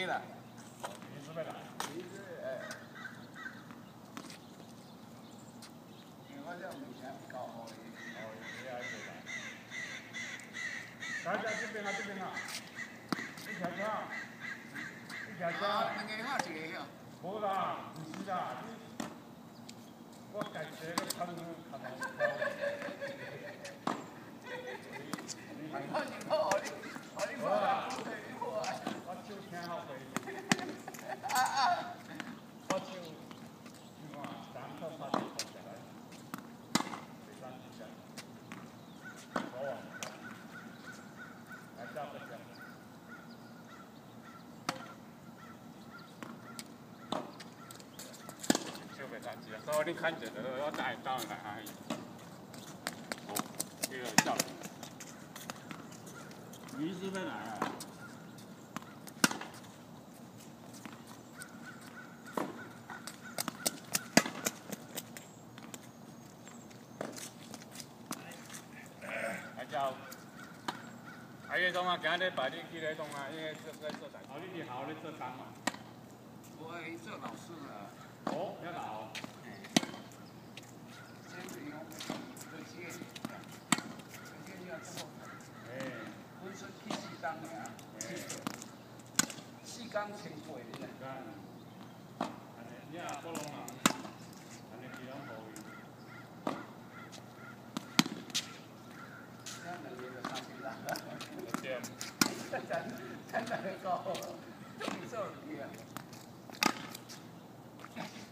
A 啦。 你是咩啦？ 你是诶，因为我这物件搞好的。 哦，你还是啦。大家这边啊，这边啊，你瞧瞧，你瞧瞧。 啊，两个好，一个晓。 无啦，唔是啦，我家己一个看看我手听好袂。我手，你看，三套拍起来，第三只，好啊，来下个只。手袂三只啊，所以你看着的，我带到来而已。哦，这个笑容。鱼是要来啊？来叫，啊，迄种啊，今日摆你去迄种啊，因为做代。哦，你是校咧做工嘛？ 我去做老师啊。 哦，要老。 先是用这些，这些要做。 哎。 本身去四工的啊。四工千过的咧。 安尼，你啊，各拢人，安尼其拢好伊。 咱两个就三千啦。 对。 咱两个高，做去啊。